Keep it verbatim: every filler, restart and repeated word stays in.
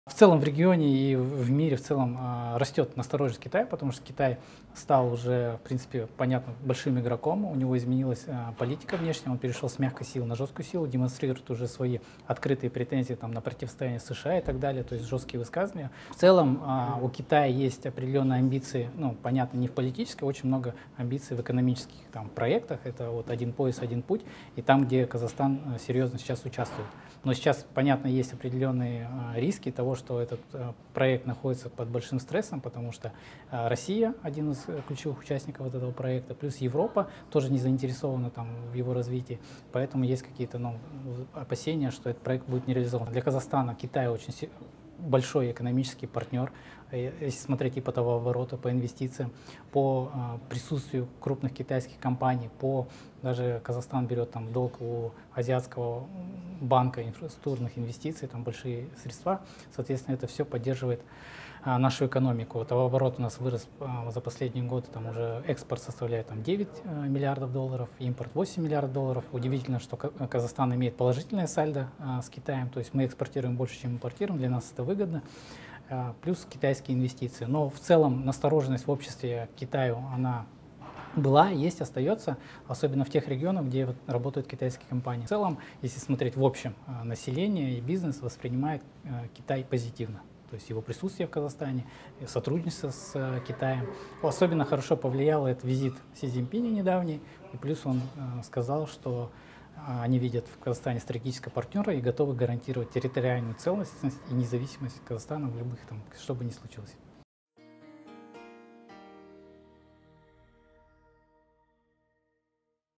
В целом в регионе и в мире в целом а, растет настороженность Китая, потому что Китай стал уже, в принципе, понятно, большим игроком, у него изменилась а, политика внешняя, он перешел с мягкой силы на жесткую силу, демонстрирует уже свои открытые претензии там, на противостояние США и так далее, то есть жесткие высказывания. В целом а, у Китая есть определенные амбиции, ну, понятно, не в политической, очень много амбиций в экономических там, проектах, это вот один пояс, один путь, и там, где Казахстан а, серьезно сейчас участвует. Но сейчас, понятно, есть определенные а, риски того, что этот а, проект находится под большим стрессом, потому что а, Россия один из ключевых участников вот этого проекта, плюс Европа тоже не заинтересована там, в его развитии, поэтому есть какие-то ну, опасения, что этот проект будет не реализован. Для Казахстана Китай очень большой экономический партнер, если смотреть и по товарообороту, по инвестициям, по а, присутствию крупных китайских компаний, по даже Казахстан берет там долг у Азиатского банка инфраструктурных инвестиций, там большие средства, соответственно, это все поддерживает а, нашу экономику. Товарооборот у нас вырос а, за последний год, там уже экспорт составляет там, девять а, миллиардов долларов, импорт восемь миллиардов долларов. Удивительно, что Казахстан имеет положительное сальдо а, с Китаем, то есть мы экспортируем больше, чем импортируем, для нас это выгодно. Плюс китайские инвестиции. Но в целом настороженность в обществе к Китаю, она была, есть, остается, особенно в тех регионах, где вот работают китайские компании. В целом, если смотреть в общем, население и бизнес воспринимает Китай позитивно. То есть его присутствие в Казахстане, сотрудничество с Китаем. Особенно хорошо повлиял этот визит Си Цзиньпиня недавний, и плюс он сказал, что они видят в Казахстане стратегического партнера и готовы гарантировать территориальную целостность и независимость Казахстана в любых, там, что бы ни случилось.